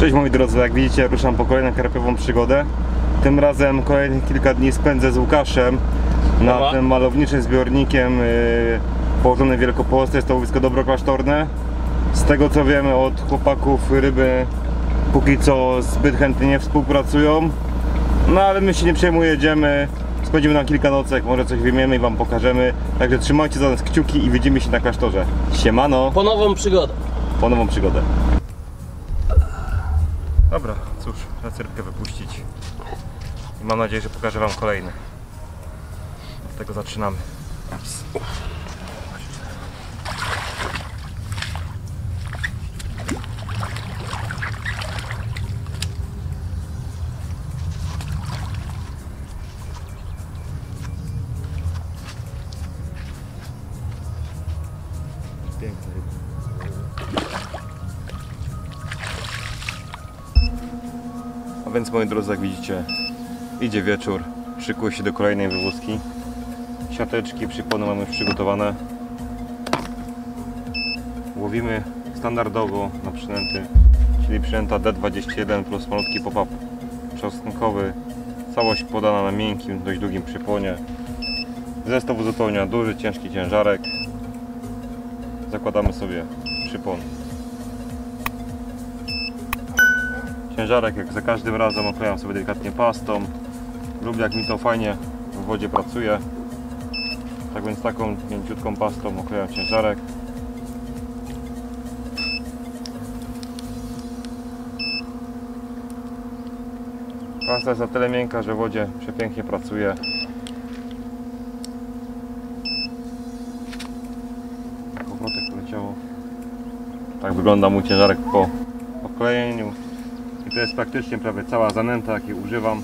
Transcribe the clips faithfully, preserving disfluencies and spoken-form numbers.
Cześć moi drodzy, jak widzicie ruszam po kolejną karpiową przygodę. Tym razem kolejnych kilka dni spędzę z Łukaszem nad Dobra. tym malowniczym zbiornikiem yy, położonym w Wielkopolsce. Jest to łowisko Dobroklasztorne. Z tego co wiemy od chłopaków, ryby póki co zbyt chętnie nie współpracują. No ale my się nie przejmujemy, jedziemy, spędzimy tam kilka nocek, może coś wyjmiemy i wam pokażemy. Także trzymajcie za nas kciuki i widzimy się na klasztorze. Siemano! Po nową przygodę. Po nową przygodę. Dobra, cóż, lecę rybkę wypuścić i mam nadzieję, że pokażę wam kolejny. Od tego zaczynamy. Piękna ryba. A więc moi drodzy, jak widzicie, idzie wieczór, szykuję się do kolejnej wywózki. Siateczki, przypony mamy już przygotowane. Łowimy standardowo na przynęty, czyli przynęta D dwadzieścia jeden plus malutki pop-up czosnkowy. Całość podana na miękkim, dość długim przypłonie. Zestaw uzupełnia duży, ciężki ciężarek. Zakładamy sobie przypon. Ciężarek jak za każdym razem oklejam sobie delikatnie pastą. Lubię jak mi to fajnie w wodzie pracuje. Tak więc taką mięciutką pastą oklejam ciężarek. Pasta jest na tyle miękka, że w wodzie przepięknie pracuje. Powrotek poleciało. Tak wygląda mój ciężarek po oklejeniu. I to jest praktycznie prawie cała zanęta, jakiej używam.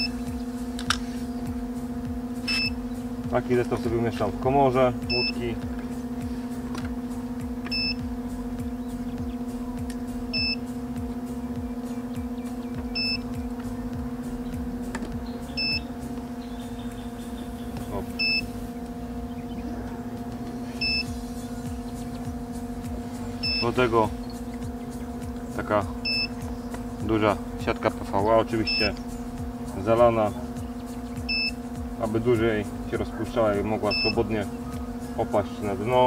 Taki zestaw sobie umieszczam w komorze łódki. Hop. Do tego taka duża siatka P V A, oczywiście zalana, aby dłużej się rozpuszczała i mogła swobodnie opaść na dno.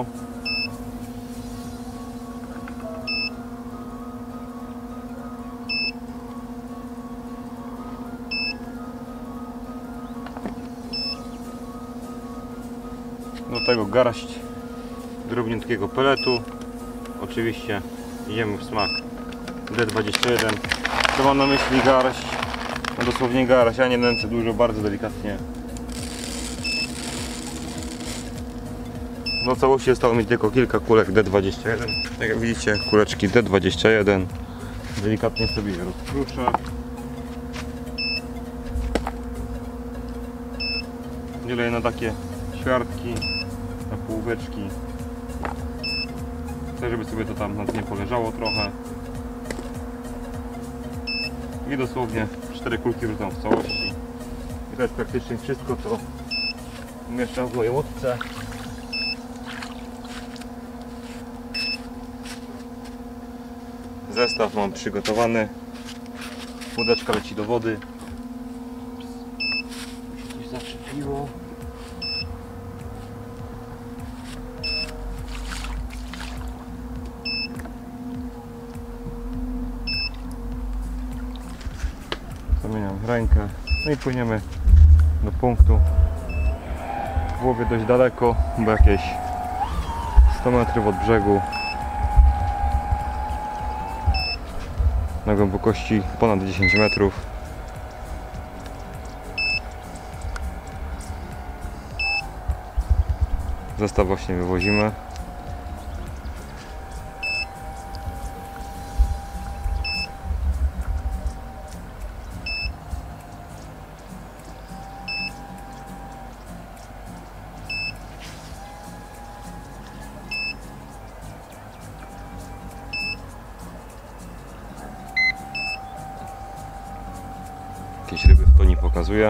Do tego garść drobniutkiego peletu. Oczywiście idziemy w smak D dwadzieścia jeden. Co mam na myśli garść? No dosłownie garść, ja nie nęcę dużo, bardzo delikatnie. Do całości zostało mi tylko kilka kulek D dwadzieścia jeden. Tak jak widzicie, kuleczki D dwadzieścia jeden. Delikatnie sobie je rozkruszę. Dzielę na takie ćwiartki, na półeczki. Chcę, żeby sobie to tam na dnie poleżało trochę. I dosłownie cztery kulki wrzucam w całości. I to jest praktycznie wszystko, co umieszczam w mojej łódce. Zestaw mam przygotowany. Łódeczka leci do wody. Coś zaczepiło. Zamieniam rękę, no i płyniemy do punktu. Łowię dość daleko, bo jakieś sto metrów od brzegu, na głębokości ponad dziesięć metrów. Zestaw właśnie wywozimy. Jakieś ryby w toni pokazuje.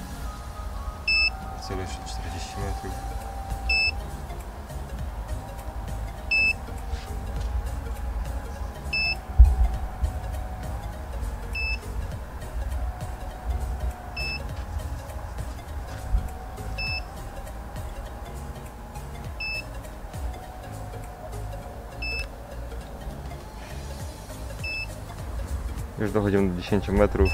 Cel jeszcze czterdzieści metrów. Już dochodzimy do dziesięciu metrów.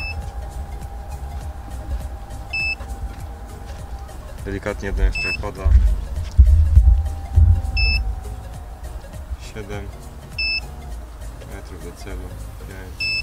Delikatnie jedno jeszcze opada. siedem metrów do celu. pięć.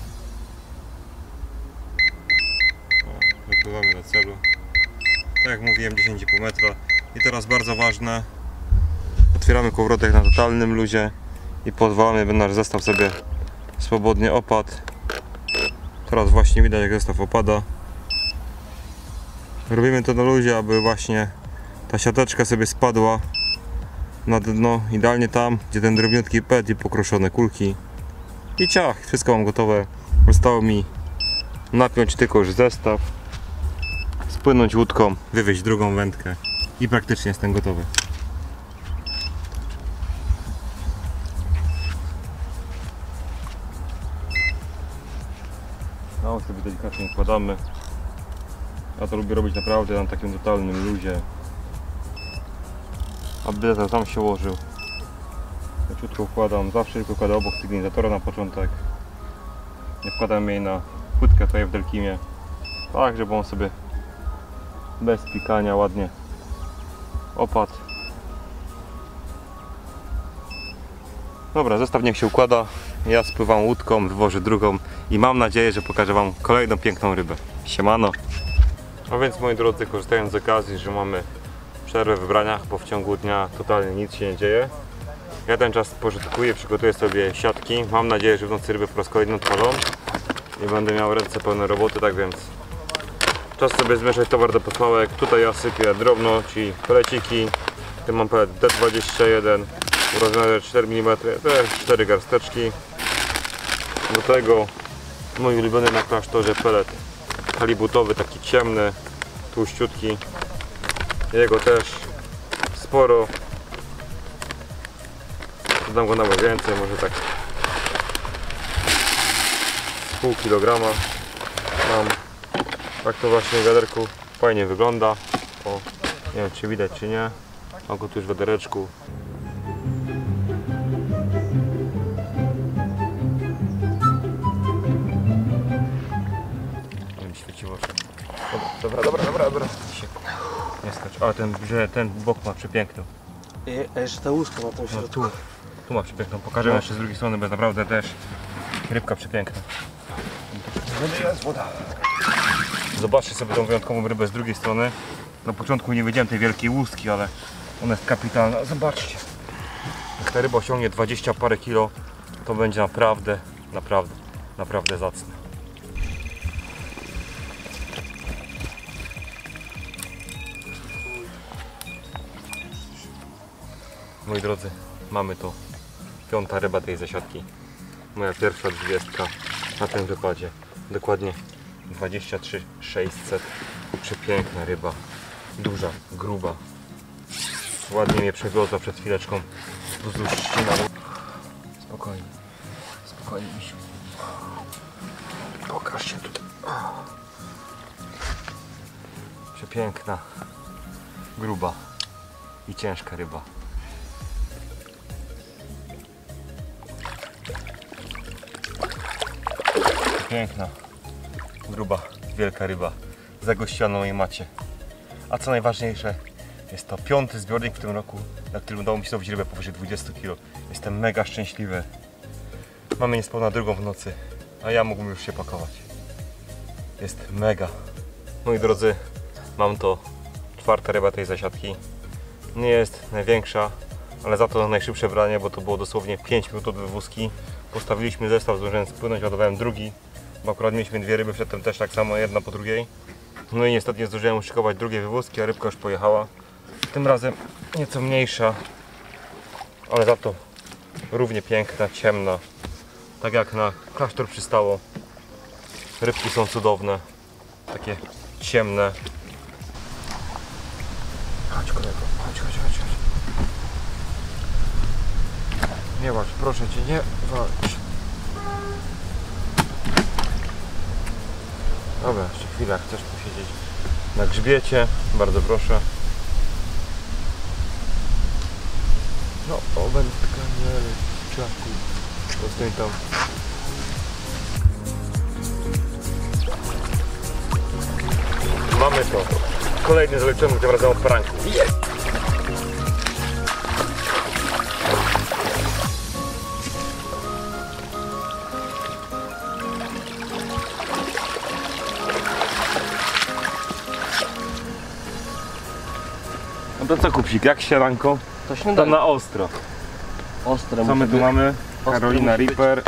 O, wypływamy do celu. Tak jak mówiłem, dziesięć i pół metra. I teraz bardzo ważne. Otwieramy kołowrotek na totalnym luzie i pozwalamy, by nasz zestaw sobie swobodnie opadł. Teraz właśnie widać, jak zestaw opada. Robimy to na luzie, aby właśnie ta siateczka sobie spadła na dno, idealnie tam, gdzie ten drobniutki pet i pokruszone kulki. I ciach, wszystko mam gotowe. Zostało mi napiąć tylko już zestaw, spłynąć łódką, wywieźć drugą wędkę i praktycznie jestem gotowy. No, sobie delikatnie układamy. Ja to lubię robić naprawdę na takim totalnym luzie, aby zestaw tam się ułożył. Leciutko układam, zawsze tylko kładę obok sygnalizatora na początek. Nie wkładam jej na płytkę tutaj w Delkimie, tak żeby on sobie bez pikania ładnie opadł. Dobra, zestaw niech się układa. Ja spływam łódką, wywożę drugą i mam nadzieję, że pokażę wam kolejną piękną rybę. Siemano! A więc, moi drodzy, korzystając z okazji, że mamy przerwę w braniach, bo w ciągu dnia totalnie nic się nie dzieje, ja ten czas pożytkuję, przygotuję sobie siatki. Mam nadzieję, że w nocy ryby po raz kolejny odpalą i będę miał ręce pełne roboty, tak więc czas sobie zmieszać towar do posłałek. Tutaj ja sypię drobno, czyli peleciki. Tu mam pelet D dwadzieścia jeden, rozmiar cztery milimetry, te cztery garsteczki. Do tego mój ulubiony na klasztorze pelet halibutowy, taki ciemny, tłuściutki. Jego też sporo. Dodam go nawet więcej, może tak z pół kilograma. Mam tak to właśnie w wiaderku. Fajnie wygląda. O, nie wiem, czy widać, czy nie. Mam go tu już w wiadereczku. Nie mi świeciło oczy. Dobra, dobra, dobra, dobra. Nie skacz. Ale ten, że ten bok ma przepiękny. A jeszcze ta łuska na tym No, środku. tu, tu ma przepiękną. Pokażę no. Jeszcze z drugiej strony, bo naprawdę też rybka przepiękna. Jest woda. Zobaczcie sobie tą wyjątkową rybę z drugiej strony. Na początku nie wiedziałem tej wielkiej łuski, ale ona jest kapitalna. Zobaczcie. Jak ta ryba osiągnie dwadzieścia parę kilo, to będzie naprawdę, naprawdę, naprawdę zacne. Moi drodzy, mamy to. Piąta ryba tej zasiadki. Moja pierwsza dwudziestka na tym wypadzie. Dokładnie dwadzieścia trzy sześćset. Przepiękna ryba. Duża, gruba. Ładnie mnie przewiozła przed chwileczką wzdłuż ścina. Spokojnie. Spokojnie, misiu. Pokaż się tutaj. Przepiękna, gruba i ciężka ryba. Piękna, gruba, wielka ryba zagościła na mojej macie. A co najważniejsze, jest to piąty zbiornik w tym roku, na którym udało mi się złowić rybę powyżej dwudziestu kilo. Jestem mega szczęśliwy. Mamy niespełna drugą w nocy, a ja mógłbym już się pakować. Jest mega. Moi drodzy, mam to czwarta ryba tej zasiadki. Nie jest największa, ale za to najszybsze branie, bo to było dosłownie pięć minut od wywózki. Postawiliśmy zestaw, zdążyłem spłynąć, ładowałem drugi, bo akurat mieliśmy dwie ryby, przedtem też tak samo, jedna po drugiej. No i niestety nie zdążyłem uszykować drugiej wywózki, a rybka już pojechała. Tym razem nieco mniejsza, ale za to równie piękna, ciemna. Tak jak na klasztor przystało. Rybki są cudowne, takie ciemne. Chodź kolego, chodź, chodź, chodź, chodź. Nie walcz, proszę cię, nie walcz. Dobra, jeszcze chwilę, chcesz posiedzieć na grzbiecie, bardzo proszę. No, o wędka, nie, czaku. Zostań tam. Mamy to. Kolejny zaleciony tym razem od pranku. Jest! No to co, Kupsik, jak śniadanko? To To śniadanie. na ostro. Ostre Co my musi tu być. mamy? Ostro Carolina musi być. Reaper.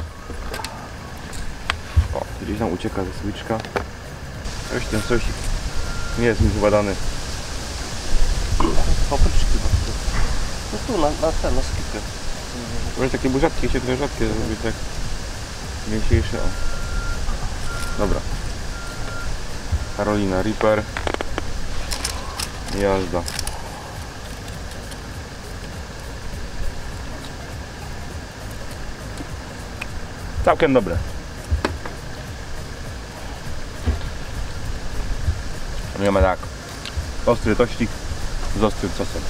O, gdzieś nam ucieka ze switchka. Coś ten sosik nie jest mi chyba dany. Papryczki bardzo. No tu, na, na ten, na skipkę. Może takie burzatki się trochę rzadkie zrobić, tak mniejsze. O. Dobra. Carolina Reaper. Jazda. Całkiem dobre. Nie ma tak. Ostry tościk z ostrym sosem.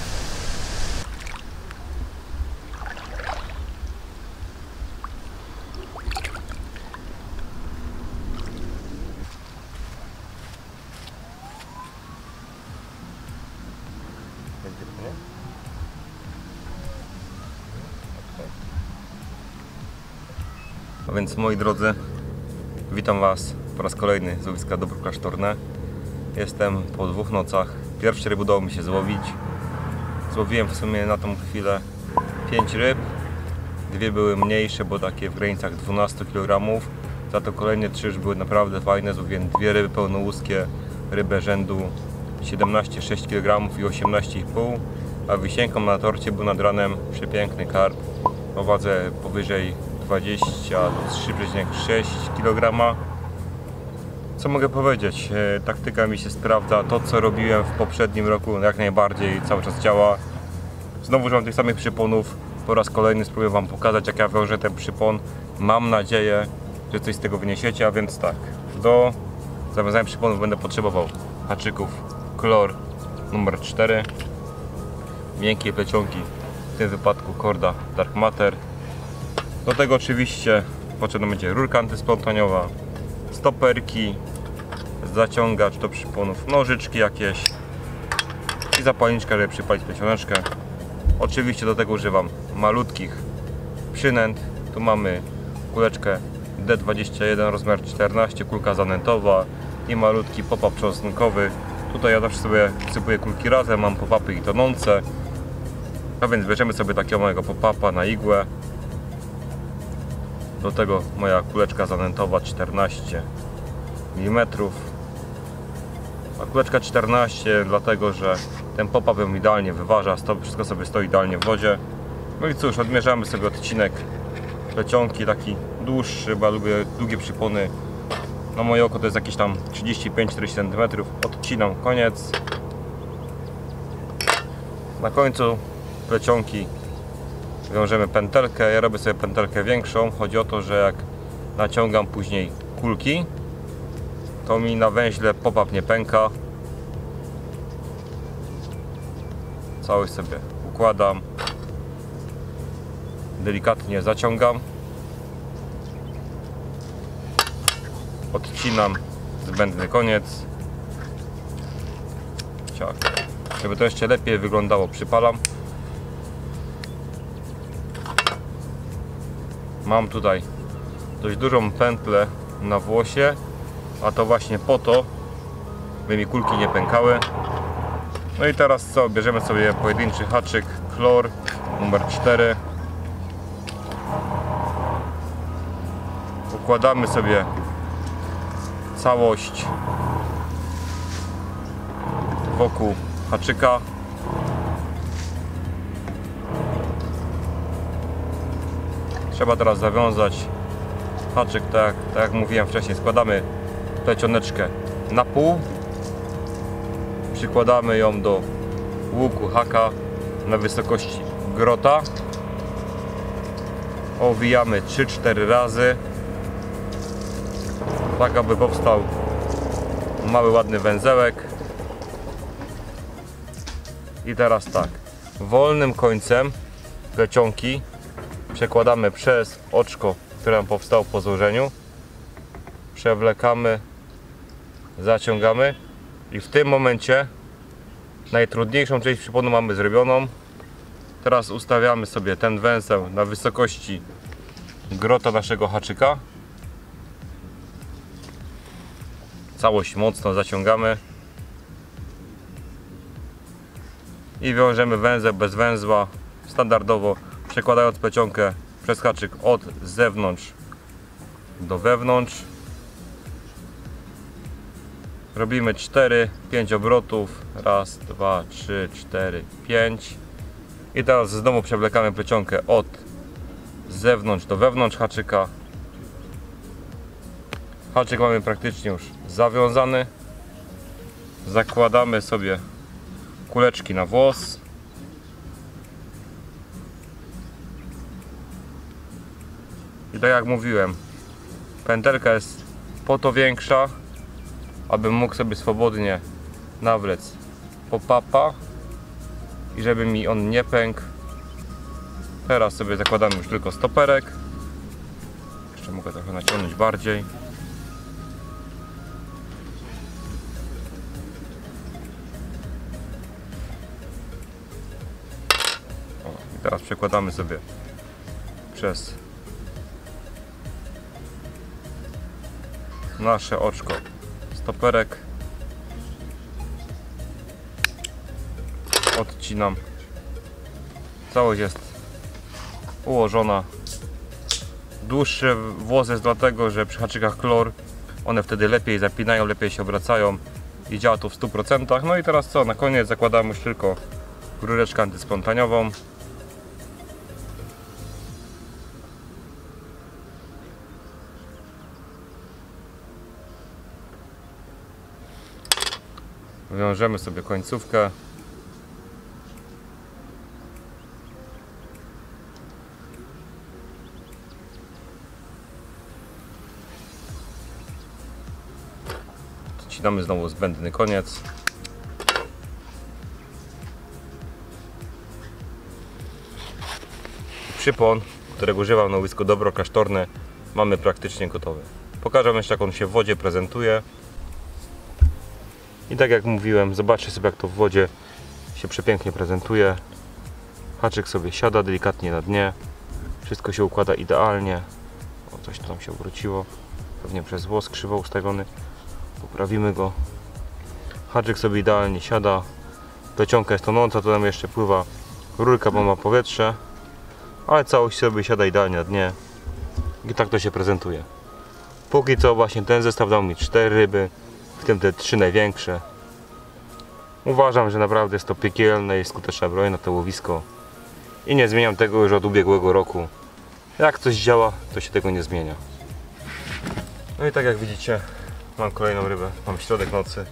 A więc moi drodzy, witam Was po raz kolejny z łowiska Dobro Klasztorne. Jestem po dwóch nocach. Pierwszy ryb udało mi się złowić. Złowiłem w sumie na tą chwilę pięć ryb. Dwie były mniejsze, bo takie w granicach dwanaście kilogramów. Za to kolejne trzy już były naprawdę fajne. Złowiłem dwie ryby pełnołuskie, rybę rzędu siedemnaście przecinek sześć kilogramów i osiemnaście i pół. A wisienką na torcie był nad ranem przepiękny karp o wadze powyżej dwadzieścia do trzy przecinek sześć kilograma. Co mogę powiedzieć? E, taktyka mi się sprawdza. To, co robiłem w poprzednim roku, jak najbardziej cały czas działa. Znowu używam tych samych przyponów. Po raz kolejny spróbuję Wam pokazać, jak ja wiążę ten przypon. Mam nadzieję, że coś z tego wyniesiecie, a więc tak. Do zawiązania przyponów będę potrzebował haczyków Klor numer cztery, miękkie plecionki, w tym wypadku korda Dark Matter. Do tego oczywiście potrzebna będzie rurka antysplątaniowa, stoperki, zaciągacz do przyponów, nożyczki jakieś i zapalniczka, żeby przypalić plecioneczkę. Oczywiście do tego używam malutkich przynęt. Tu mamy kuleczkę D dwadzieścia jeden rozmiar czternaście, kulka zanętowa i malutki pop-up cząstkowy. Tutaj ja zawsze sobie wsypuję kulki razem, mam pop-upy i tonące. A więc bierzemy sobie takiego małego pop-upa na igłę. Do tego moja kuleczka zanętowa czternaście milimetrów. A kuleczka czternaście dlatego, że ten pop-up ją idealnie wyważa, wszystko sobie stoi idealnie w wodzie. No i cóż, odmierzamy sobie odcinek plecionki, taki dłuższy, bo ja lubię długie przypony. Na moje oko to jest jakieś tam trzydzieści pięć czterdzieści centymetrów. Odcinam koniec. Na końcu plecionki wiążemy pętelkę. Ja robię sobie pętelkę większą. Chodzi o to, że jak naciągam później kulki, to mi na węźle pop-up nie pęka. Całość sobie układam. Delikatnie zaciągam. Odcinam zbędny koniec. Ciach. Żeby to jeszcze lepiej wyglądało, przypalam. Mam tutaj dość dużą pętlę na włosie, a to właśnie po to, by mi kulki nie pękały. No i teraz co? Bierzemy sobie pojedynczy haczyk Klor numer cztery. Układamy sobie całość wokół haczyka. Trzeba teraz zawiązać haczyk, tak jak, tak jak mówiłem wcześniej. Składamy plecioneczkę na pół, przykładamy ją do łuku haka na wysokości grota, owijamy trzy cztery razy, tak aby powstał mały ładny węzełek. I teraz tak, wolnym końcem plecionki przekładamy przez oczko, które nam powstało po złożeniu, przewlekamy, zaciągamy I w tym momencie najtrudniejszą część przyponu mamy zrobioną. Teraz ustawiamy sobie ten węzeł na wysokości grota naszego haczyka. Całość mocno zaciągamy i wiążemy węzeł bez węzła standardowo, przekładając plecionkę przez haczyk od zewnątrz do wewnątrz. Robimy cztery pięć obrotów. Raz, dwa, trzy, cztery, pięć. I teraz znowu przewlekamy plecionkę od zewnątrz do wewnątrz haczyka. Haczyk mamy praktycznie już zawiązany. Zakładamy sobie kuleczki na włos. I tak jak mówiłem, pętelka jest po to większa, abym mógł sobie swobodnie nawlec pop-upa i żeby mi on nie pękł. Teraz sobie zakładamy już tylko stoperek. Jeszcze mogę trochę naciągnąć bardziej. O, i teraz przekładamy sobie przez nasze oczko stoperek. Odcinam. Całość jest ułożona. Dłuższy włos jest dlatego, że przy haczykach klor one wtedy lepiej zapinają, lepiej się obracają i działa to w stu procentach. No i teraz co? Na koniec zakładamy już tylko rureczkę antysplątaniową. Wiążemy sobie końcówkę. Odcinamy znowu zbędny koniec. Przypon, którego używam na łowisko Dobro Klasztorne, mamy praktycznie gotowy. Pokażę jeszcze, jak on się w wodzie prezentuje. I tak jak mówiłem, zobaczcie sobie, jak to w wodzie się przepięknie prezentuje. Haczyk sobie siada delikatnie na dnie. Wszystko się układa idealnie. O, coś tu nam się obróciło. Pewnie przez włos krzywo ustawiony. Poprawimy go. Haczyk sobie idealnie siada. Plecionka jest tonąca, to nam jeszcze pływa rurka, bo ma powietrze. Ale całość sobie siada idealnie na dnie. I tak to się prezentuje. Póki co właśnie ten zestaw dał mi cztery ryby, w tym te trzy największe. Uważam, że naprawdę jest to piekielne i skuteczna broń na to łowisko. I nie zmieniam tego już od ubiegłego roku. Jak coś działa, to się tego nie zmienia. No i tak jak widzicie, mam kolejną rybę. Mam środek nocy.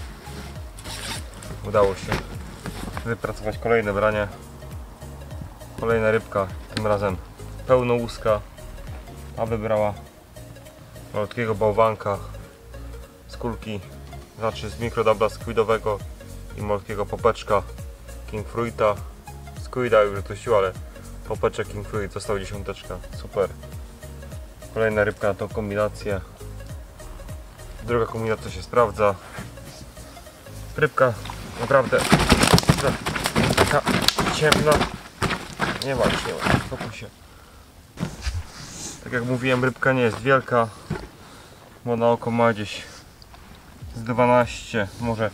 Udało się wypracować kolejne branie. Kolejna rybka, tym razem pełnołuska, a wybrała malutkiego bałwanka z kulki, znaczy z mikrodabla squidowego i malutkiego popeczka King Fruita. Squida już dościł, ale popeczek King Fruit został dziesiąteczka. Super. Kolejna rybka na tą kombinację. Druga kombinacja się sprawdza. Rybka naprawdę taka ciemna. Nie walcz, nie walcz, spokój się. Tak jak mówiłem, rybka nie jest wielka, bo na oko ma gdzieś z dwanaście, może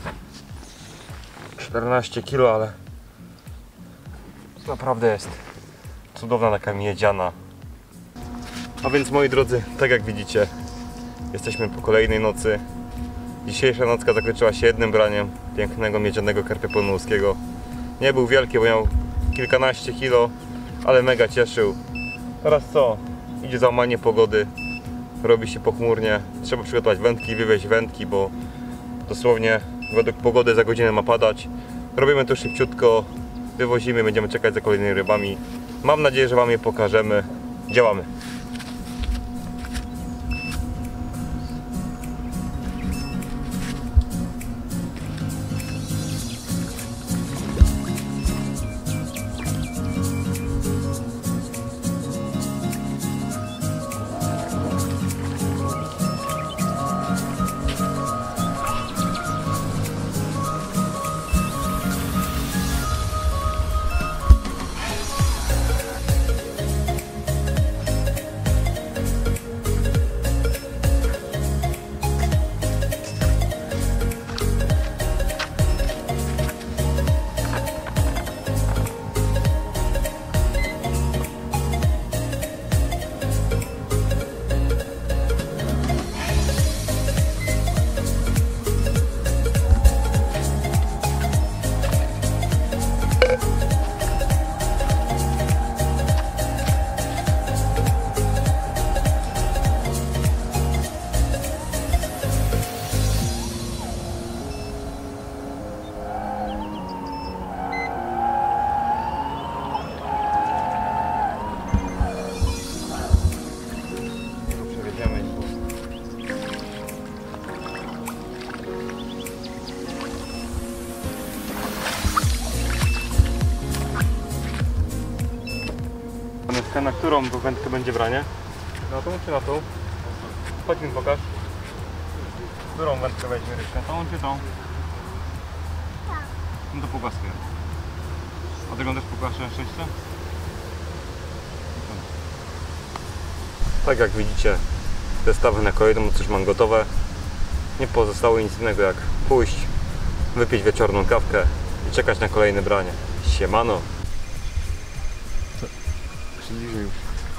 czternaście kilo, ale to naprawdę jest cudowna, taka miedziana. A więc, moi drodzy, tak jak widzicie, jesteśmy po kolejnej nocy. Dzisiejsza nocka zakończyła się jednym braniem pięknego miedzianego karpia pełnołuskiego. Nie był wielki, bo miał kilkanaście kilo, ale mega cieszył. Teraz co? Idzie załamanie pogody, robi się pochmurnie, trzeba przygotować wędki, wywieźć wędki, bo dosłownie według pogody za godzinę ma padać. Robimy to szybciutko, wywozimy, będziemy czekać za kolejnymi rybami. Mam nadzieję, że Wam je pokażemy. Działamy! wędkę, na którą wędkę będzie branie? Na tą czy na tą? Chodź mi pokaż. Którą wędkę weźmie Ryśka? Tą czy tą? No to pogłaskaj. A tego też pokażę na szczęście? Tak jak widzicie, zestawy na kolejną moc już mam gotowe. Nie pozostało nic innego jak pójść, wypić wieczorną kawkę i czekać na kolejne branie. Siemano! Przybliżę już.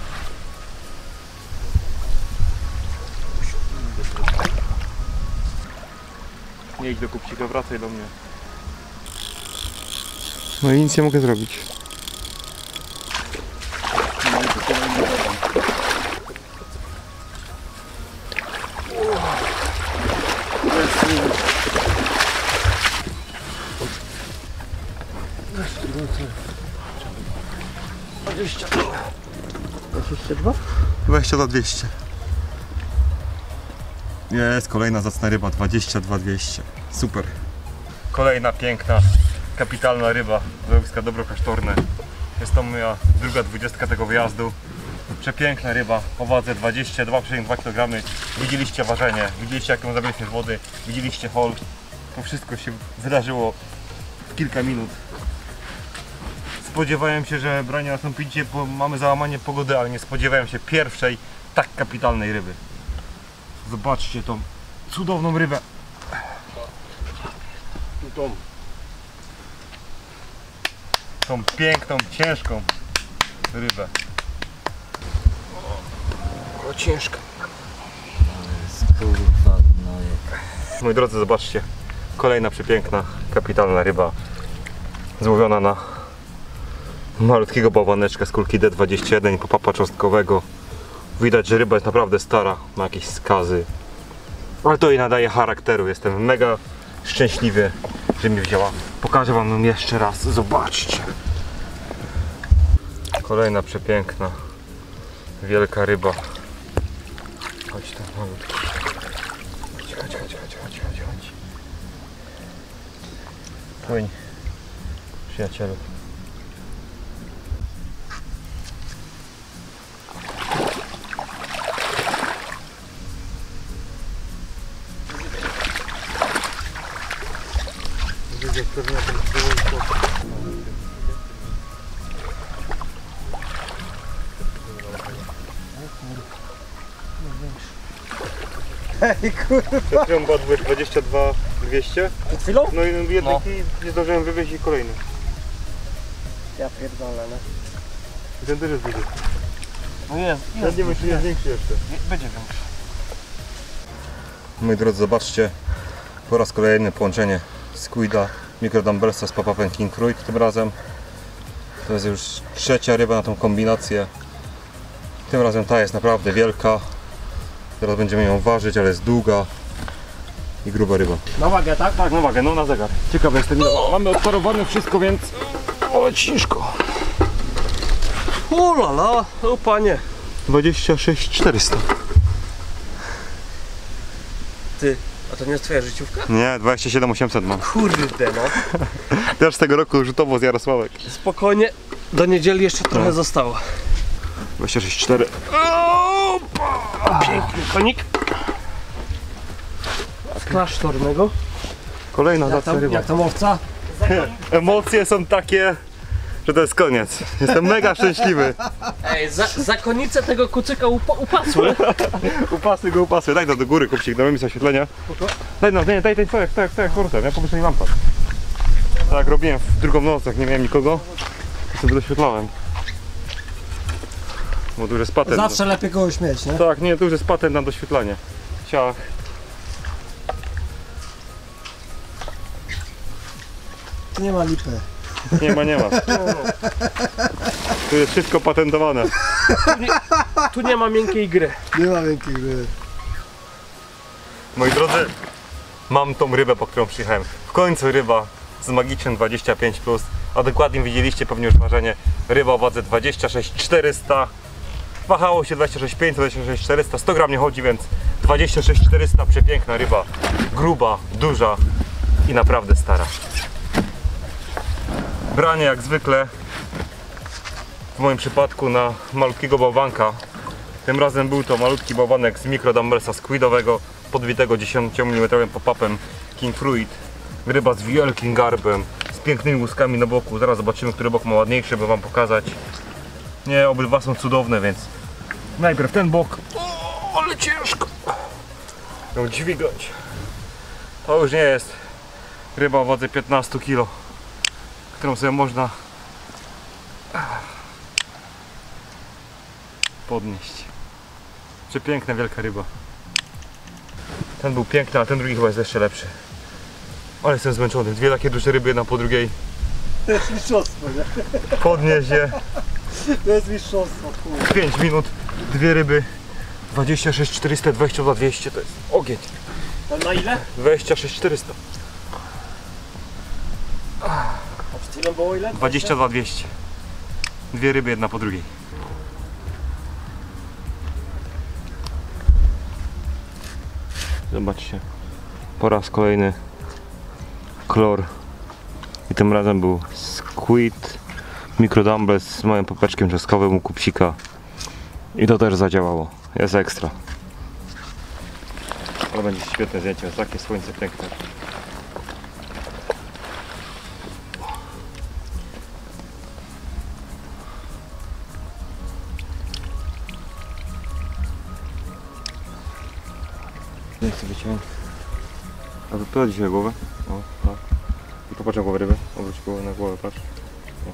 Nie idź do kupcika, wracaj do mnie. No i nic nie mogę zrobić. dwadzieścia dwa? dwadzieścia dwa dwieście. Jest kolejna zacna ryba, dwadzieścia dwa dwieście. Super. Kolejna piękna, kapitalna ryba z łowiska Dobro Klasztorne. Jest to moja druga dwudziestka tego wyjazdu. Przepiękna ryba o wadze dwadzieścia dwa przecinek dwa kilogramy. Widzieliście ważenie, widzieliście jak ją zabraliśmy z wody, widzieliście hol. To wszystko się wydarzyło w kilka minut. Spodziewałem się, że brania nastąpicie, bo mamy załamanie pogody, ale nie spodziewałem się pierwszej tak kapitalnej ryby. Zobaczcie tą cudowną rybę. Tą, tą piękną, ciężką rybę. O, ciężka. Moi drodzy, zobaczcie. Kolejna przepiękna, kapitalna ryba. Złowiona na malutkiego bałwaneczka z kulki D dwadzieścia jeden popapa cząstkowego. Widać, że ryba jest naprawdę stara, ma jakieś skazy. Ale to jej nadaje charakteru. Jestem mega szczęśliwy, że mi wzięła. Pokażę wam ją jeszcze raz. Zobaczcie. Kolejna przepiękna, wielka ryba. Chodź tam malutki. Chodź, chodź, chodź, chodź, chodź, chodź, chodź. Płyń, przyjacielu. Ej, kurwa. Przed chwilą była dwadzieścia dwa dwieście. Przed chwilą? No i jednej No. nie zdążyłem wywieźć i kolejny. Ja pierdolę, no. I ten też jest duży. No jest, Ten nie myślę, jest większy jeszcze. Będzie większy. Moi drodzy, zobaczcie. Po raz kolejny połączenie Squida, mikrodumbbellsa z pop-upem King Fruit tym razem. To jest już trzecia ryba na tą kombinację. Tym razem ta jest naprawdę wielka. Teraz będziemy ją ważyć, ale jest długa i gruba ryba. Na wagę, tak? Tak, na wagę, no na zegar. Ciekawe jestem. Mamy odparowane wszystko, więc o, ciężko. Ulala, o panie. dwadzieścia sześć czterysta. Ty, a to nie jest twoja życiówka? Nie, dwadzieścia siedem osiemset mam. Kurde, no. Też z tego roku rzutowo z Jarosławek. Spokojnie, do niedzieli jeszcze trochę No. zostało. dwadzieścia sześć cztery. Piękny konik. Z klasztornego. Kolejna Jak zacna tam, ryba. jak tam owca? Emocje są takie, że to jest koniec. Jestem mega szczęśliwy. Ej, za, zakonnice tego kucyka upa upasły. Upasy go upasy. Daj to do góry, kupcik, damy mi zaświetlenia. Daj no, daj, daj, daj, tak, tak, tak, hortem, ja pomyślę lampę. Tak, robiłem w drugą noc, jak nie miałem nikogo, to sobie doświetlałem. Bo tu już jest patent. Zawsze lepiej kogoś mieć, nie? Tak, nie, tu już jest patent na doświetlanie. Ciach. Nie ma lipy. Nie ma, nie ma. Tu jest wszystko patentowane. Tu nie, tu nie ma miękkiej gry. Nie ma miękkiej gry. Moi drodzy, mam tą rybę, po którą przyjechałem. W końcu ryba z magicznym dwadzieścia pięć plus, a dokładnie widzieliście pewnie już ważenie. Ryba o wadze dwadzieścia sześć czterysta. Wahało się dwadzieścia sześć pięćset, dwadzieścia sześć czterysta, sto gram nie chodzi, więc dwadzieścia sześć czterysta, przepiękna ryba. Gruba, duża i naprawdę stara. Branie jak zwykle w moim przypadku na malutkiego bałwanka. Tym razem był to malutki bałwanek z mikrodumblesa squidowego, podbitego dziesięciomilimetrowym pop-upem King Fruit. Ryba z wielkim garbem, z pięknymi łuskami na boku. Zaraz zobaczymy, który bok ma ładniejszy, by wam pokazać. Nie, obydwa są cudowne, więc najpierw ten bok. O, ale ciężko ją dźwigać. To już nie jest ryba o wadze piętnaście kilo, którą sobie można podnieść. Przepiękna, wielka ryba. Ten był piękny, a ten drugi chyba jest jeszcze lepszy. Ale jestem zmęczony. Dwie takie duże ryby, jedna po drugiej. To jest mistrzostwo, nie? Podnieść je. To jest mistrzostwo, kurde. pięć minut, dwie ryby. dwadzieścia sześć czterysta, dwadzieścia dwa dwieście to jest ogień. To na ile? dwadzieścia sześć czterysta. A przed chwilą było ile? dwadzieścia dwa dwieście. Dwie ryby, jedna po drugiej. Zobaczcie. Po raz kolejny klor. I tym razem był squid mikrodumbles z małym popeczkiem czosnkowym u kupsika. I to też zadziałało. Jest ekstra. To będzie świetne zdjęcie. Takie słońce piękne. Nie chcę wyciągnąć. A wypyla dzisiaj głowę. O, tak. I popatrz na głowę ryby. Obróć głowę na głowę, patrz. O.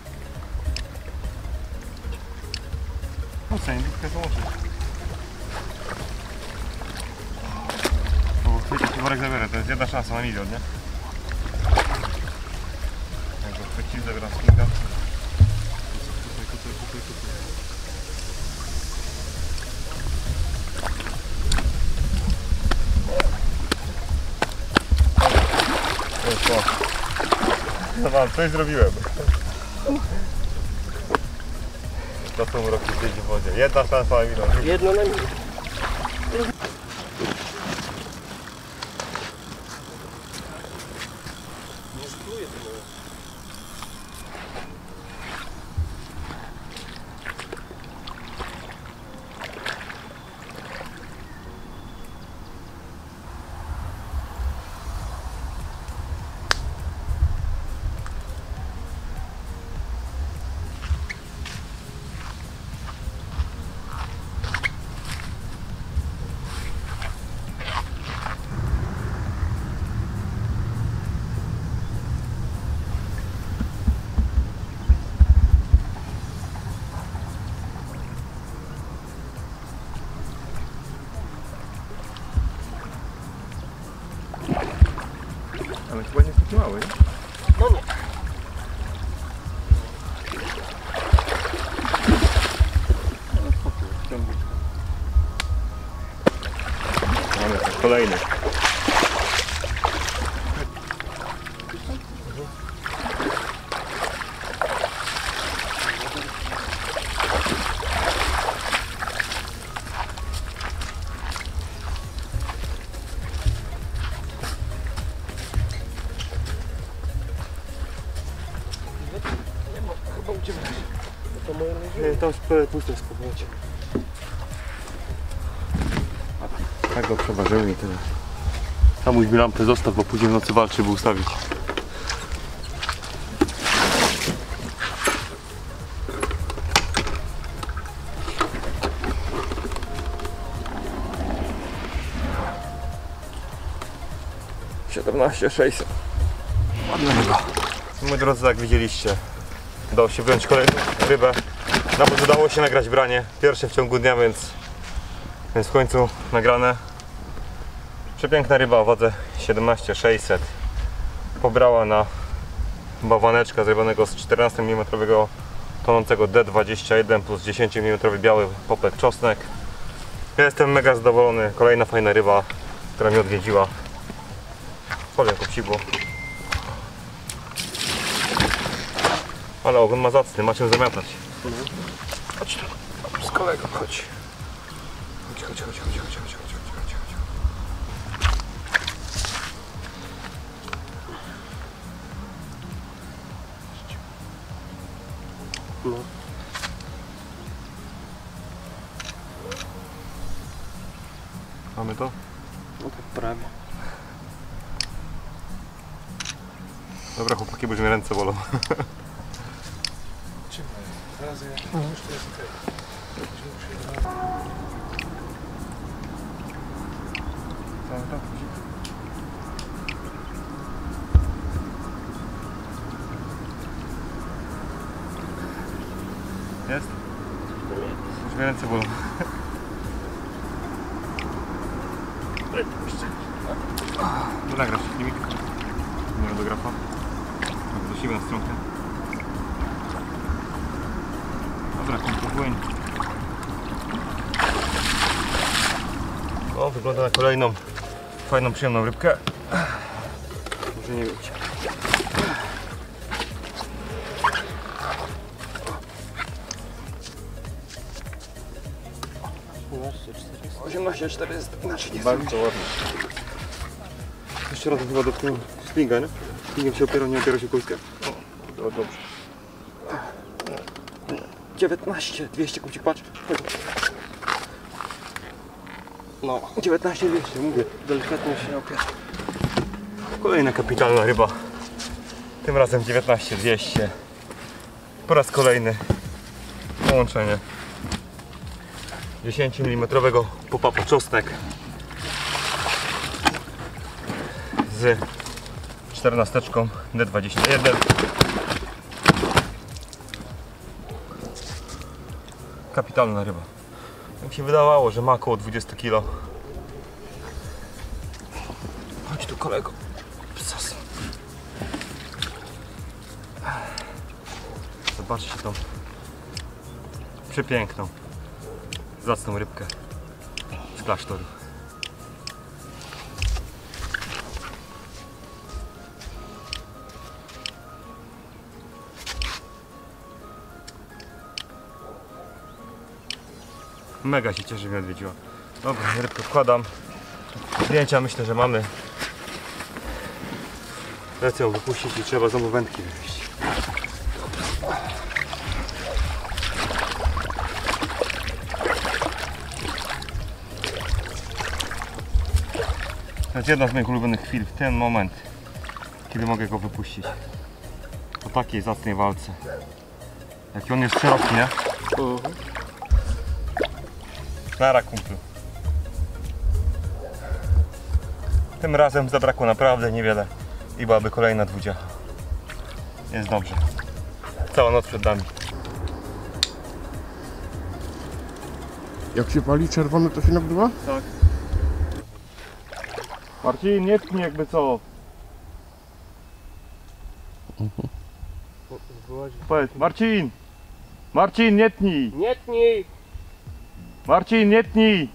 Oceń, tylko zobaczyć. O, chwycić worek zabiorę, to jest jedna szansa na milion, nie? Jak go chwycić, zabieram spinka. Tutaj, tutaj, tutaj, tutaj. No mam, coś zrobiłem. Do tą roku siedzi w wodzie. Jedna szansa na milion. Jedno na milion. Nie spluję tego. Ale chyba nie jest taki mały, nie? No nie. Mamy ten kolejny. Chyba uciekłeś. To moje Nie, tam puste spokojnie. Tak go przeważyły i tyle. Tam mi lampę zostaw, bo później w nocy walczy, by ustawić. siedemnaście sześćset. Ładna ryba. Moi drodzy, jak widzieliście, udało się wyjąć kolejną rybę. Nawet udało się nagrać branie. Pierwsze w ciągu dnia, więc, więc w końcu nagrane. Przepiękna ryba o wadze siedemnaście sześćset. Pobrała na bałwaneczka zrobionego z czternaście milimetrów tonącego D dwadzieścia jeden plus dziesięć milimetrów biały popek czosnek. Ja jestem mega zadowolony. Kolejna fajna ryba, która mnie odwiedziła. Powiem kopsidło. Ale ogon ma zacny, macie zamiatać. Chodź tu, z kolegą, chodź. Chodź, chodź, chodź, chodź, chodź, chodź, chodź, chodź, chodź. No. Mamy to? No tak prawie. Dobra chłopaki, bo już mnie ręce bolą. Jest? Już mnie ręce bolą. Tu nagrasz filmik. Nie do grafa. Do siebie na stronkę. Dobra, to płyń. O, wygląda na kolejną fajną, przyjemną rybkę. Może nie być. osiemnaście czterysta, znaczy nie bardzo ładnie. Jeszcze raz chyba dotknął spinga, nie? Spingiem się opierał, nie opierał się kulskę. O, dobrze. dziewiętnaście dwieście, kucik, patrz. No, dziewiętnaście dwieście, mówię. Delikatnie się opiera. Kolejna kapitalna ryba. Tym razem dziewiętnaście dwieście. Po raz kolejny połączenie dziesięć milimetrów popapa czosnek z czternasteczką D dwadzieścia jeden. Kapitalna ryba. Tak mi się wydawało, że ma około dwadzieścia kilo. Chodź tu, kolego. Psas. Zobaczcie tą przepiękną, zacną rybkę z klasztoru. Mega się cieszę, że mnie odwiedziła. Dobra, rybkę wkładam. Zdjęcia myślę, że mamy. Lecę ją wypuścić i trzeba znowu wędki wywieźć. To jest jedna z moich ulubionych chwil, w ten moment, kiedy mogę go wypuścić. Po takiej zacnej walce. Jaki on jest szeroki, nie? Uh-huh. Nara, kumplu. Tym razem zabrakło naprawdę niewiele i byłaby kolejna dwudziecha. Jest dobrze. Cała noc przed nami. Jak się pali czerwone, to się nagrywa? Tak. Marcin, nie tknij jakby co. Powiedz, Marcin! Marcin, nie tnij! Nie tnij! Marcin, nie tnij!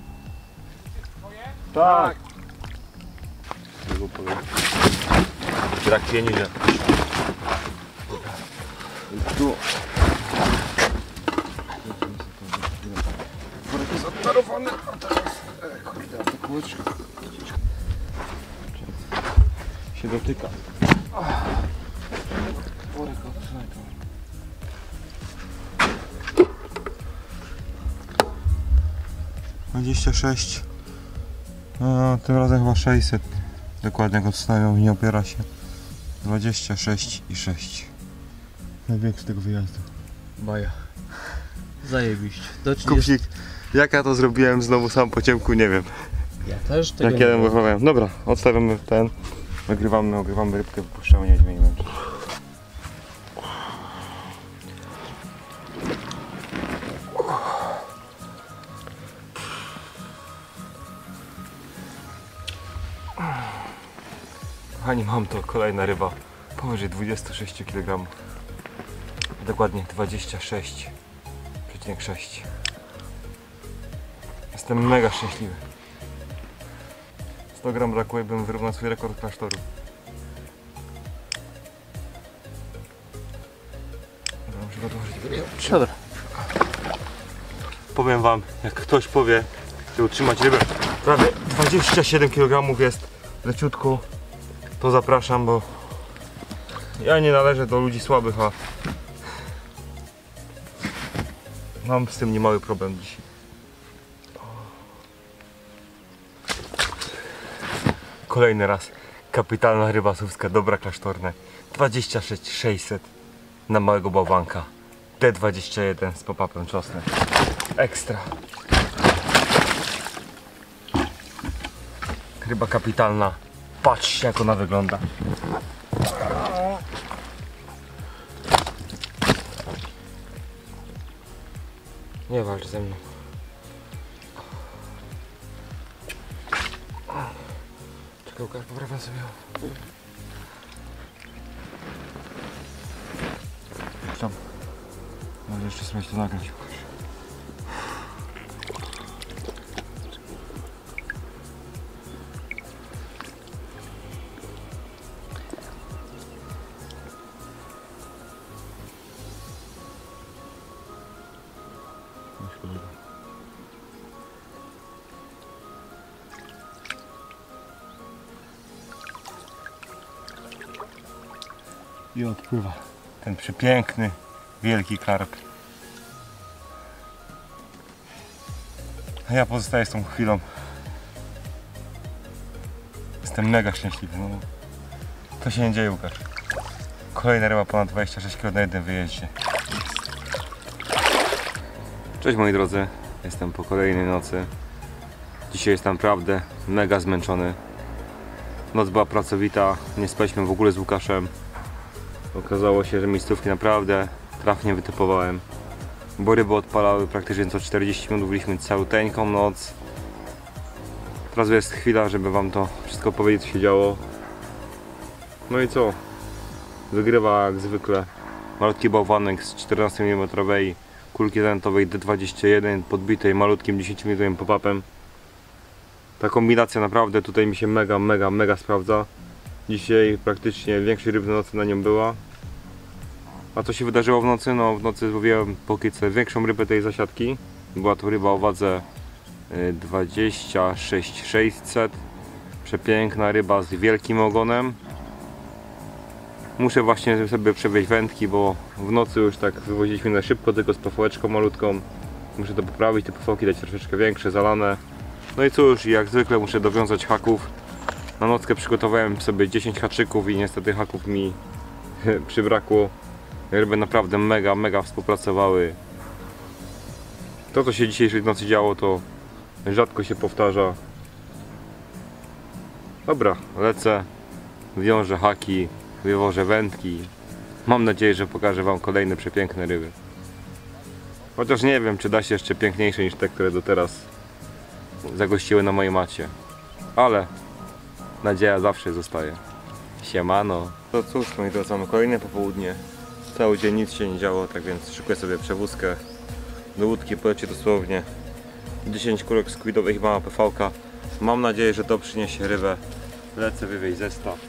Tak! Brak pieniędzy. Tu. Worek jest odtarowany, a teraz... E, kurde, ta kółeczka się dotyka. Worek odtrzymaj to. dwadzieścia sześć. No, tym razem chyba sześćset. Dokładnie go odstawiam, nie opiera się. dwadzieścia sześć i sześć. Największy tego wyjazdu. Baja. Zajebiście. Do Kupsik, jak ja to zrobiłem znowu sam po ciemku, nie wiem. Ja też tego Jak nie jeden wiem. wychowałem. Dobra, odstawiamy ten. Nagrywamy, ogrywamy rybkę, wypuszczamy, nie zmienimy. Kochani, mam to kolejna ryba powyżej dwudziestu sześciu kilogramów. Dokładnie dwadzieścia sześć przecinek sześć. Jestem mega szczęśliwy. sto gram brakuje, bym wyrównał swój rekord klasztoru. Dobra, muszę go dołożyć. Dobra. Powiem wam, jak ktoś powie, że utrzymać rybę prawie dwadzieścia siedem kilogramów jest leciutko, to zapraszam, bo ja nie należę do ludzi słabych, a mam z tym niemały problem dzisiaj. Kolejny raz kapitalna ryba słowska, dobra klasztorne. dwadzieścia sześć sześćset na małego bałwanka. D dwadzieścia jeden z pop-upem czosnek. Ekstra. Ryba kapitalna. Patrzcie jak ona wygląda. Nie walcz ze mną. Czekaj, Łukasz, poprawiam sobie. Tam. Może jeszcze sobie to nagrać, Łukasz. I odpływa ten przepiękny, wielki karp. A ja pozostaję z tą chwilą. Jestem mega szczęśliwy. No, to się nie dzieje, Łukasz. Kolejna ryba ponad dwadzieścia sześć kilo na jednym wyjeździe. Cześć moi drodzy, jestem po kolejnej nocy. Dzisiaj jest naprawdę mega zmęczony. Noc była pracowita, nie spaliśmy w ogóle z Łukaszem. Okazało się, że miejscówki naprawdę trafnie wytypowałem, bo ryby odpalały praktycznie co czterdzieści minut, byliśmy całuteńką noc. Teraz jest chwila, żeby wam to wszystko powiedzieć, co się działo. No i co? Wygrywa jak zwykle malutki bałwanek z czternaście milimetrów kulki zanętowej D dwadzieścia jeden podbitej malutkim dziesięciominutowym pop-upem. Ta kombinacja naprawdę tutaj mi się mega, mega, mega sprawdza. Dzisiaj praktycznie większość ryb na nocy na nią była. A co się wydarzyło w nocy? No w nocy złowiłem póki co większą rybę tej zasiadki. Była to ryba o wadze dwadzieścia sześć sześćset. Przepiękna ryba z wielkim ogonem. Muszę właśnie sobie przewieźć wędki, bo w nocy już tak wywoziliśmy na szybko, tylko z pofołeczką malutką. Muszę to poprawić, te pofołki dać troszeczkę większe, zalane. No i cóż, jak zwykle muszę dowiązać haków. Na nockę przygotowałem sobie dziesięć haczyków i niestety haków mi przybrakło. Ryby naprawdę mega, mega współpracowały. To, co się dzisiejszej nocy działo, to rzadko się powtarza. Dobra, lecę, wiążę haki, wywożę wędki. Mam nadzieję, że pokażę wam kolejne przepiękne ryby. Chociaż nie wiem, czy da się jeszcze piękniejsze niż te, które do teraz zagościły na mojej macie. Ale nadzieja zawsze zostaje. Siemano. To cóż, moi drodzy, mamy kolejne popołudnie. Cały dzień nic się nie działo, tak więc szykuję sobie przewózkę. Do łódki poleci dosłownie dziesięć kulek skwidowych i mała P V-ka. Mam nadzieję, że to przyniesie rybę. Lecę wywieźć zestaw.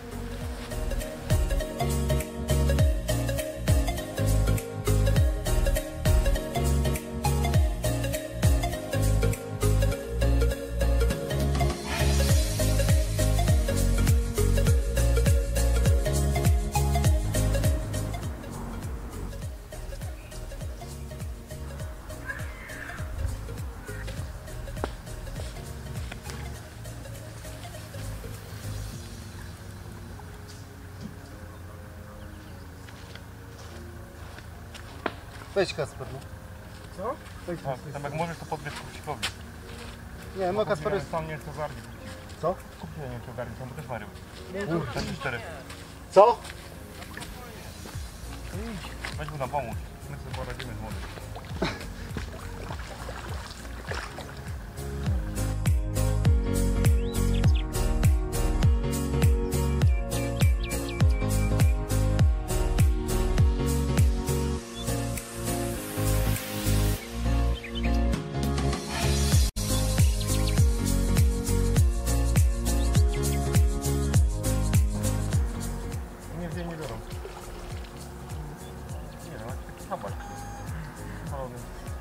Weź Kasper. No. Co? Weź, Tak, tam jak możesz to podbierz kupcikowi. Nie, no Kasper jest... Sam nie jest to ogarnie. Co? Kupię nie wiem czy ogarnie, tam też ma ryby. Kurczę. trzy cztery. Co? Weź mu nam pomóc. My sobie poradzimy z młodym. Nie, nie, nie biorą. Nie, no, taki habak. Malony.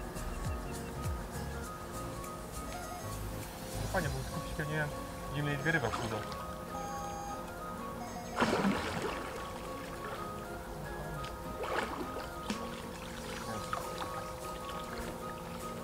No fajnie, bo skupić pewnie, nie wiem, gdzie mieli dwie ryby wśród.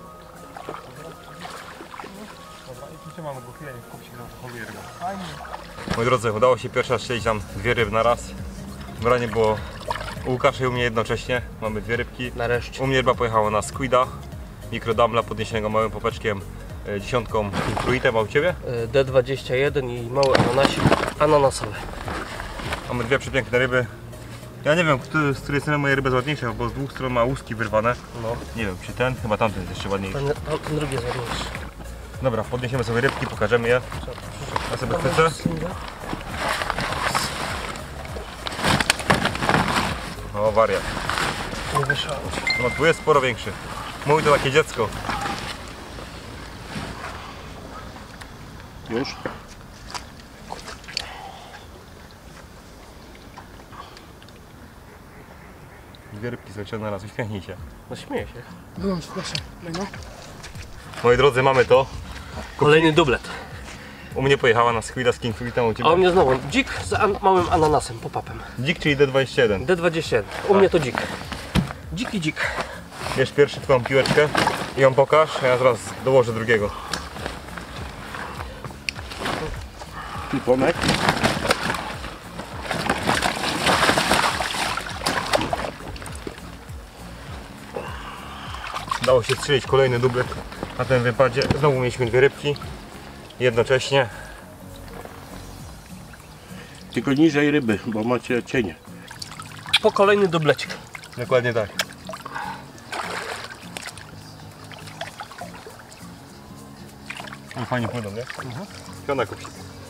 Dobra, i tu mamy go chwilę, nie skupić się na to holuje ryba. Fajnie. Moi drodzy, udało się pierwszy raz strzelić nam dwie ryby na raz. Branie było u Łukasza i u mnie jednocześnie. Mamy dwie rybki. Nareszcie. U mnie ryba pojechała na squida, mikrodambla podniesionego małym popeczkiem, e, dziesiątką fruitem, a u Ciebie? D dwadzieścia jeden i mały ananasik ananasowy. Mamy dwie przepiękne ryby. Ja nie wiem, który, z której strony moje ryby jest ładniejsza, bo z dwóch stron ma łuski wyrwane. No. Nie wiem, czy ten, chyba tamten jest jeszcze ładniejszy. Ten, ten, ten drugi jest ładniejszy. Dobra, podniesiemy sobie rybki, pokażemy je. Ja sobie chwycę. O, wariat. Nie wyszło. No tu jest sporo większy. Mój to takie dziecko. Już? Dwie rybki zlecione na raz, uśmiechnij się. No śmieję się. Wyłącz, proszę. No. Moi drodzy, mamy to. Kolejny dublet. U mnie pojechała na squida z king fruitem, u A u Ciebie? mnie znowu dzik z an małym ananasem, pop-upem. Dzik, czyli D dwadzieścia jeden. D dwadzieścia jeden. U mnie to dzik. Dziki dzik. Bierz pierwszy twoją piłeczkę i ją pokaż, a ja zaraz dołożę drugiego. Typonek. Udało się strzelić kolejny dublet na tym wypadzie. Znowu mieliśmy dwie rybki jednocześnie. Tylko niżej ryby, bo macie cienie. Po kolejny dublecik. Dokładnie tak. No, fajnie płyną, nie? Mhm. Piona kupi.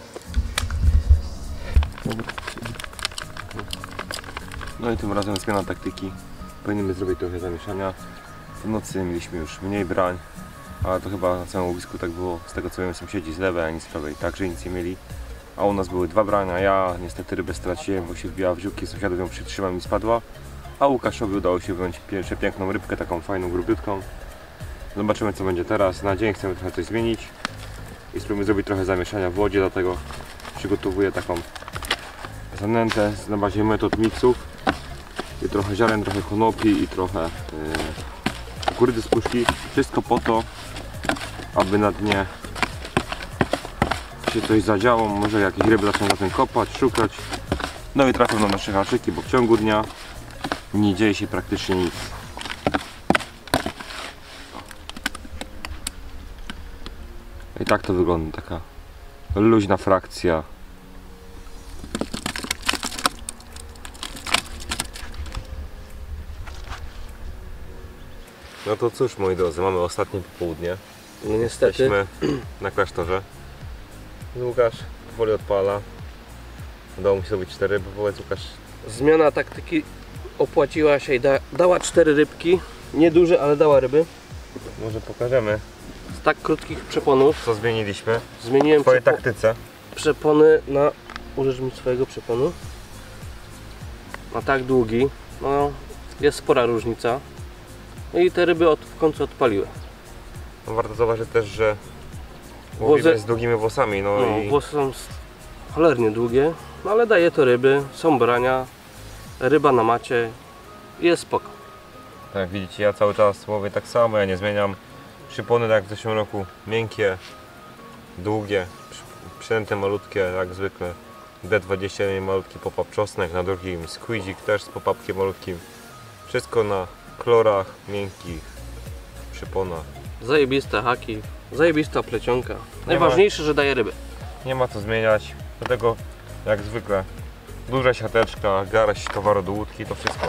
No i tym razem zmiana taktyki. Powinniśmy zrobić trochę zamieszania. W nocy mieliśmy już mniej brań, ale to chyba na całym łowisku tak było. Z tego co wiem, sąsiedzi z lewej, ani z prawej także nic nie mieli. A u nas były dwa brania, ja niestety rybę straciłem, bo się wbiła w dzióbki, sąsiadów ją przytrzymał i spadła. A Łukaszowi udało się wyjąć pierwszą piękną rybkę, taką fajną, grubiutką. Zobaczymy co będzie teraz. Na dzień chcemy trochę coś zmienić i spróbujemy zrobić trochę zamieszania w wodzie, dlatego przygotowuję taką zanętę na bazie metod miksów. I trochę ziaren, trochę konopi i trochę yy, kukurydzy z puszki. Wszystko po to, aby na dnie się coś zadziało, może jakieś ryby zaczną na tym kopać, szukać. No i trafią na nasze haczyki, bo w ciągu dnia nie dzieje się praktycznie nic. I tak to wygląda, taka luźna frakcja. No to cóż, moi drodzy, mamy ostatnie popołudnie. No niestety. Jesteśmy na klasztorze. Łukasz powoli odpala. Udało mu się zrobić cztery, bo powiedz Łukasz. Zmiana taktyki opłaciła się i da, dała cztery rybki. Nieduże, ale dała ryby. Może pokażemy, Z tak krótkich przeponów co zmieniliśmy zmieniłem w twojej przepo taktyce. przepony na... Użyć mi swojego przeponu. Na tak długi. No, jest spora różnica. No i te ryby od, w końcu odpaliły. No, warto zauważyć też, że łowimy Włosy- z długimi włosami. No, No, i włosy są s- cholernie długie, no ale daje to ryby, są brania, ryba na macie, jest spoko. tak jak widzicie, ja cały czas łowię tak samo, ja nie zmieniam. Przypony tak jak w zeszłym roku, miękkie, długie, przy- przynęty malutkie jak zwykle. D dwadzieścia jeden malutki pop-up czosnek, na drugim squidzik też z pop-upkiem malutkim. Wszystko na klorach, miękkich przyponach. Zajebiste haki, zajebista plecionka. Najważniejsze, że daje ryby. Nie ma co zmieniać, dlatego jak zwykle duża siateczka, garść towaru do łódki, to wszystko.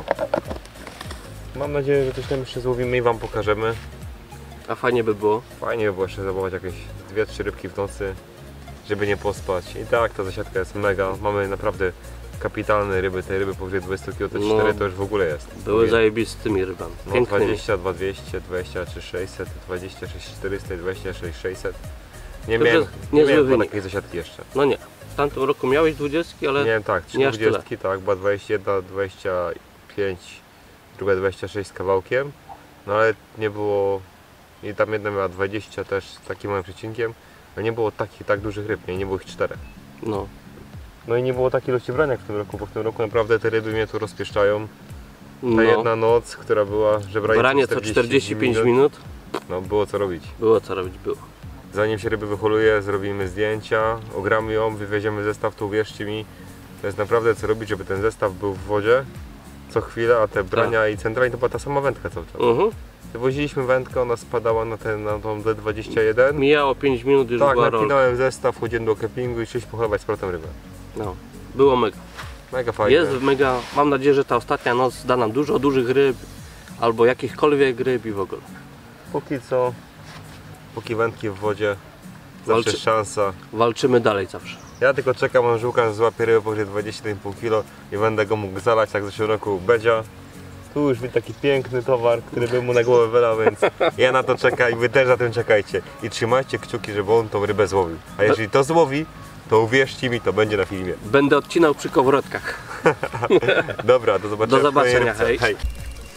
Mam nadzieję, że coś tam jeszcze złowimy i Wam pokażemy. A fajnie by było. Fajnie by było jeszcze złowić jakieś dwie trzy rybki w nocy, żeby nie pospać. I tak ta zasiadka jest mega, mamy naprawdę kapitalne ryby, te ryby powyżej dwadzieścia kilogramów, te No. cztery to już w ogóle jest. Były Mówię, zajebistymi rybami, no, pięknymi. dwadzieścia dwa dwieście, dwadzieścia trzy sześćset, dwadzieścia sześć czterysta i dwadzieścia sześć sześćset. Nie To miałem, jest nie niezły miałem chyba wynik. takiej zasiadki jeszcze. No nie, w tamtym roku miałeś dwudziestki, ale Miałem tak, trzy nie aż tyle. dwudziestki, tak, była dwadzieścia jeden, dwadzieścia pięć, druga dwadzieścia sześć z kawałkiem, no ale nie było, i tam jedna miała dwadzieścia też z takim małym przecinkiem, ale nie było takich tak dużych ryb, nie, nie było ich czterech. no. No i nie było takiej ilości brań jak w tym roku, bo w tym roku naprawdę te ryby mnie tu rozpieszczają. Ta no. jedna noc, która była, że brali Branie co czterdzieści pięć minut, no było co robić. było co robić, było. Zanim się ryby wyholuje, zrobimy zdjęcia, ogramy ją, wywieziemy zestaw, to uwierzcie mi, to jest naprawdę co robić, żeby ten zestaw był w wodzie co chwilę, a te brania i centralnie to była ta sama wędka cały czas. Mhm. Wywoziliśmy wędkę, ona spadała na, ten, na tą D dwadzieścia jeden. Mijało pięć minut już Tak, była rolka. napinałem zestaw, chodziłem do kempingu i szliśmy pochować z powrotem rybę. No, było mega. Mega fajnie. Jest mega, mam nadzieję, że ta ostatnia noc da nam dużo dużych ryb, albo jakichkolwiek ryb i w ogóle. Póki co, póki wędki w wodzie, zawsze Walczy- jest szansa. Walczymy dalej zawsze. Ja tylko czekam, aż Łukasz złapie rybę powyżej dwadzieścia jeden i pół kilo i będę go mógł zalać jak w zeszłym roku Bedzia. Tu już mi taki piękny towar, który bym mu na głowę wylał, więc ja na to czekam i wy też na tym czekajcie. I trzymajcie kciuki, żeby on tą rybę złowił. A jeżeli to złowi, to uwierzcie mi, to będzie na filmie. Będę odcinał przy kołowrotkach. Dobra, do zobaczenia. Do zobaczenia, w kolejnej rybce. hej.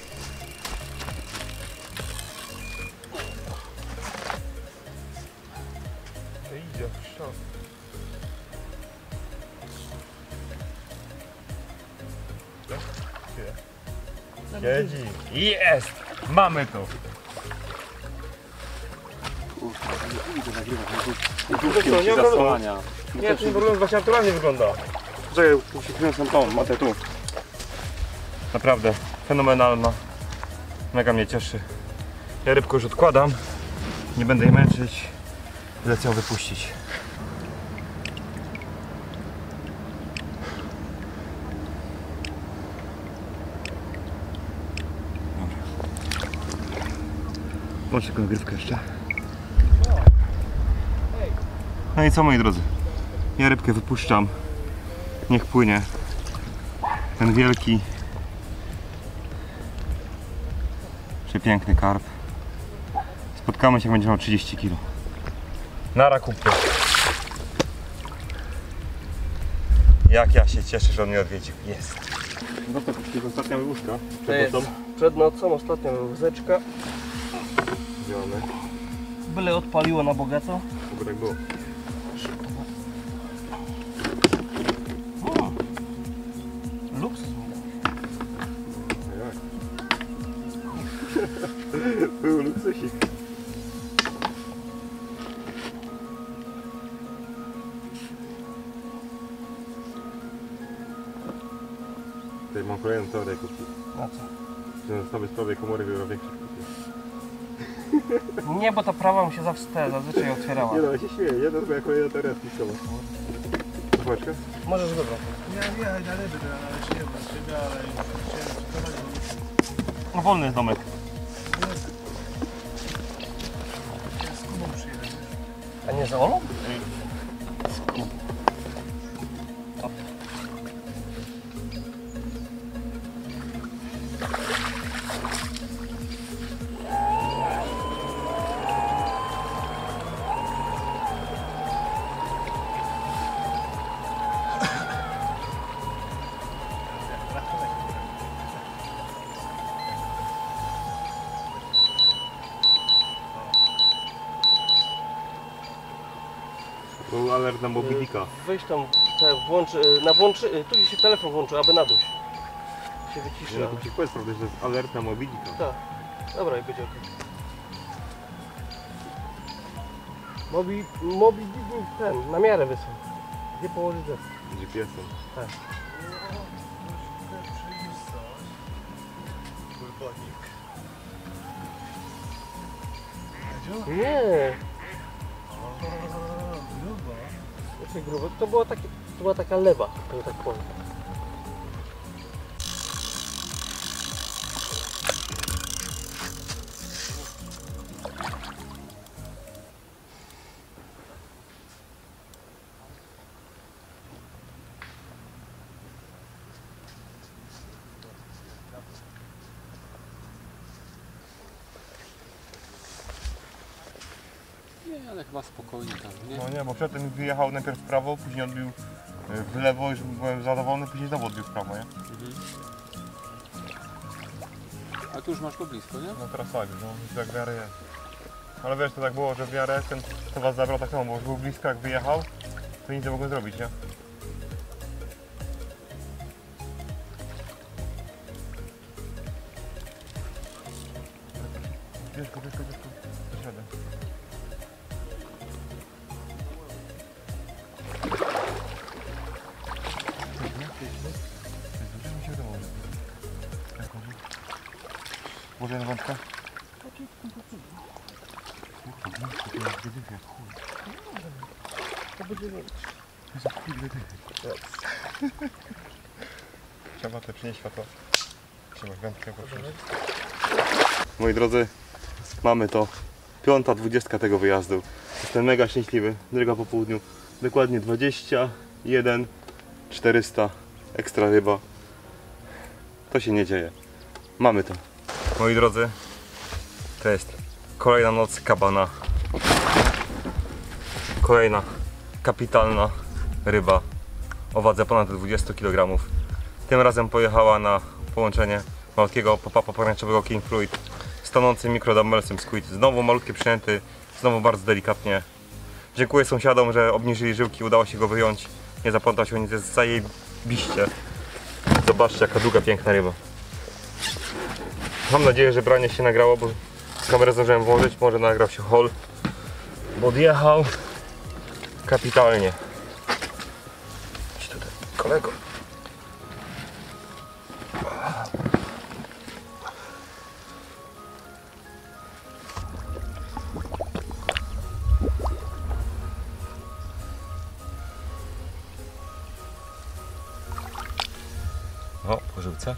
Siedzi. Jest! Mamy to! Nie, to nie wygląda, właśnie naturalnie wygląda. Czekaj, muszę kręcę tą matę tu. Naprawdę, fenomenalna. Mega mnie cieszy. Ja rybkę już odkładam. Nie będę jej męczyć. Lecę ją wypuścić. Włączę tylko nagrywkę jeszcze. No i co, moi drodzy? Ja rybkę wypuszczam. Niech płynie. Ten wielki, przepiękny karp. Spotkamy się, jak będzie miał trzydzieści kilo. Nara, kupy. Jak ja się cieszę, że on mnie odwiedził. Jest. No to jest ostatnia wywózka. To jest przed nocą ostatnia wywózeczka. Działamy. Byle odpaliło na bogato. Bo tak było. Luksus. Jak? Był luksusik. Tutaj mam kolejną teorię kupić. Na co? Że sobie sprawie komory biorą większe kupię. Nie, bo ta prawa mi się zawsze te, zazwyczaj otwierała. Nie no, ja się śmieję. Jedna twoja kolejna teoria spiskowa. Zobaczkę? Możesz wybrać. Miałem jechać na ryby, to ja nawet nie wiem, ryby, ale chciałem przekonać, bo No wolny jest domek. chciałem z Kubą przyjechać. A nie za Olą? Był alert na Moby Dicka. Weź tam, te włącz, y, na włącz, y, tu gdzieś się telefon włączył, aby naduś. Się wyciszy. Nie, to ci powiedz prawdę, że to jest alert na Moby Dicka. Tak. Dobra, i będzie okej. Mobi, Mobi Dick mi ten, na miarę wysłał. Gdzie położyć zestaw? G P S-em. Tak. Przyniósł coś. Kulkonik. Nie, Grubo. jeszcze grubo. To była, taki, to była taka lewa, że tak powiem. Nie, ale chyba spokojnie tam, nie? No nie, bo przedtem wyjechał najpierw w prawo, później odbił y, w lewo, już byłem zadowolony, później znowu odbił w prawo, nie? Mhm. A tu już masz go blisko, nie? No teraz tak, no jak w miarę jest. Ale wiesz, to tak było, że w miarę ten, kto was zabrał tak samo, bo już był blisko, jak wyjechał, to nic nie mogłem zrobić, nie? Bierz go, bierz go, bierz go. Do środka. Może jedna wątka? To będzie większy. Trzeba to przynieść światło. Trzeba wędkę poprosić. Moi drodzy, mamy to. Piąta dwudziestka tego wyjazdu. Jestem mega szczęśliwy. Druga po południu. Dokładnie dwadzieścia jeden czterysta. Ekstra ryba. To się nie dzieje. Mamy to. Moi drodzy, to jest kolejna noc kabana. Kolejna kapitalna ryba o wadze ponad dwudziestu kilogramów. Tym razem pojechała na połączenie malutkiego pop-upa pomarańczowego King Fluid z tonącym mikrodumbbellsem Squid. Znowu malutkie przynęty, znowu bardzo delikatnie. Dziękuję sąsiadom, że obniżyli żyłki, udało się go wyjąć. Nie zaplątał się nic, jest zajebiście. Zobaczcie, jaka długa, piękna ryba. Mam nadzieję, że branie się nagrało, bo kamerę zdążyłem włożyć, może nagrał się haul, bo odjechał kapitalnie. Idź tutaj, kolego. O, po żyłce.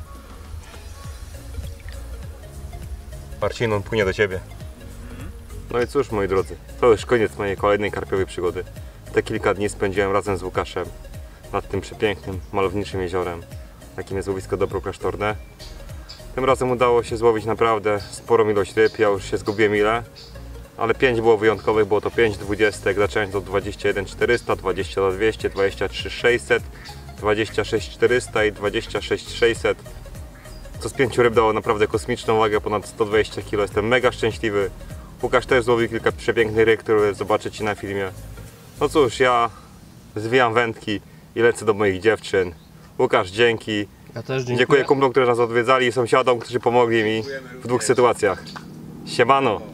Marcin, on płynie do ciebie. No i cóż, moi drodzy, to już koniec mojej kolejnej karpiowej przygody. Te kilka dni spędziłem razem z Łukaszem nad tym przepięknym, malowniczym jeziorem, jakim jest łowisko Dobro Klasztorne. Tym razem udało się złowić naprawdę sporą ilość ryb, ja już się zgubiłem ile, ale pięć było wyjątkowych, było to pięć dwudziestek, zacząłem od dwadzieścia jeden czterysta, dwadzieścia dwa dwieście, dwadzieścia trzy sześćset, dwadzieścia sześć czterysta i dwadzieścia sześć sześćset. Co z pięciu ryb dało naprawdę kosmiczną wagę, ponad sto dwadzieścia kilo. Jestem mega szczęśliwy. Łukasz też złowił kilka przepięknych ryb, które zobaczycie na filmie. No cóż, ja zwijam wędki i lecę do moich dziewczyn. Łukasz, dzięki. Ja też dziękuję. Dziękuję kumplom, którzy nas odwiedzali i sąsiadom, którzy pomogli mi w dwóch sytuacjach. Siemano!